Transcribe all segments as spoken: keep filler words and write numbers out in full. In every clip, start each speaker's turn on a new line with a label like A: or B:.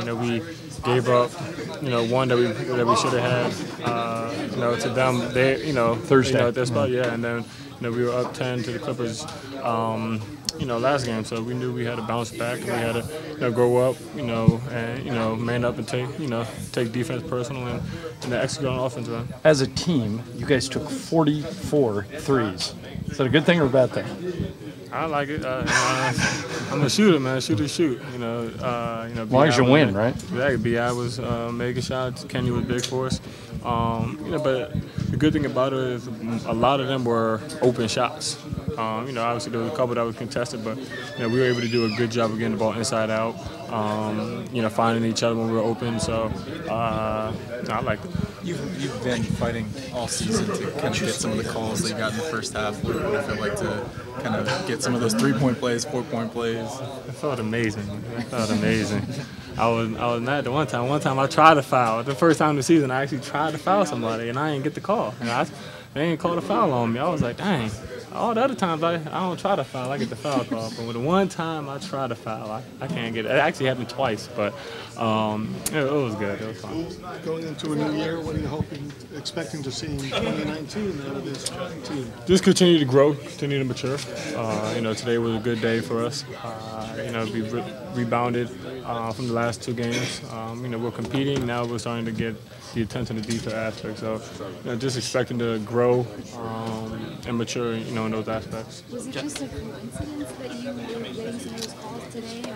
A: know, we gave up, you know, one that we that we should have had, uh, you know, to them. They, you know,
B: Thursday.
A: You know, at that spot, yeah. And then, you know, we were up ten to the Clippers, um, you know, last game. So we knew we had to bounce back and we had to, you know, grow up, you know, and you know, man up and take, you know, take defense personal and, and then execute on offense, man.
B: As a team, you guys took forty-four threes. Is that a good thing or a bad thing?
A: I like it. Uh, uh, I'm a shooter, man. Shoot or shoot. You know, uh, you know.
B: As long as you win, right?
A: Exactly. B I was uh, making shots. Kenny was big for us. Um, you know, but the good thing about it is a lot of them were open shots. Um, you know, obviously there was a couple that was contested, but you know, we were able to do a good job of getting the ball inside out. Um, you know, finding each other when we were open. So uh, I like it.
C: You've, you've been fighting all season to kind of get some of the calls that you got in the first half. What did it feel like to kind of get some of those three-point plays, four-point plays?
A: It felt amazing. It felt amazing. I was I was mad the one time. One time I tried to foul. The first time of the season, I actually tried to foul somebody, and I didn't get the call. And I, they didn't call the foul on me. I was like, dang. All the other times I, I don't try to foul, I get the foul call. But with the one time I try to foul, I, I can't get it. It actually happened twice, but um, it, it was good. It was fun.
D: Going into a new year, what are you hoping, expecting to see in twenty nineteen out of this team?
A: Just continue to grow, continue to mature. Uh, you know, today was a good day for us. Uh, you know, we re rebounded uh, from the last two games. Um, you know, we're competing now. We're starting to get the attention to detail aspect. So, you know, just expecting to grow um, and mature. You know, in those aspects.
E: Was it just a coincidence that you were getting some of those calls today,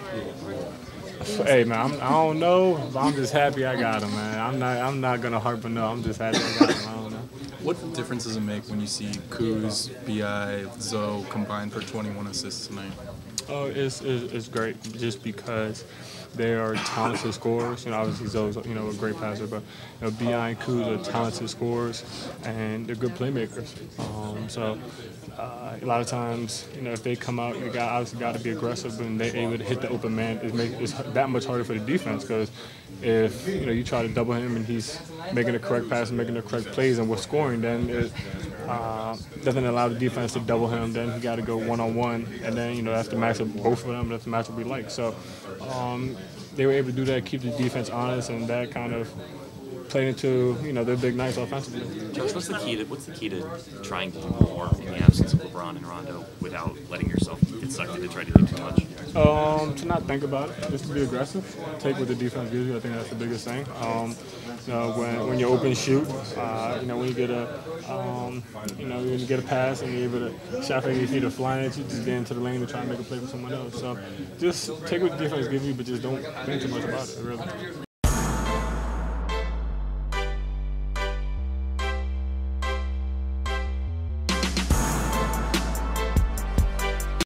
E: or?
A: Hey man, I'm, I don't know, but I'm just happy I got him, man. I'm not, I'm not gonna harp on no. I'm just happy I got him. I don't know.
C: What difference does it make when you see Kuz, B I, Zoe combined for twenty-one assists tonight?
A: Oh, it's, it's it's great just because they are talented scorers. You know, obviously Zoe's, you know, a great passer, but you know, B I and Kuz are talented scorers and they're good playmakers. Um, so uh, a lot of times, you know, if they come out, you got obviously got to be aggressive, and they're able to hit the open man. It makes it's that much harder for the defense because if you know you try to double him and he's making the correct pass and making the correct plays and we're scoring, then it uh, doesn't allow the defense to double him. Then he got to go one on one, and then you know that's the matchup both of them. That's the matchup we like. So um, they were able to do that, keep the defense honest, and that kind of played into you know their big nights offensively.
F: Josh, what's the key to what's the key to trying to do more in the absence of LeBron and Rondo without letting yourself get sucked into trying to do too much?
A: Um, to not think about it, just to be aggressive, take what the defense gives you. I think that's the biggest thing. Um, you know, when when you open shoot, uh, you know when you get a um, you know when you get a pass and you're able to shot fake your feet or flying at you, just get into the lane and try and make a play for someone else. So just take what the defense gives you, but just don't think too much about it. Really.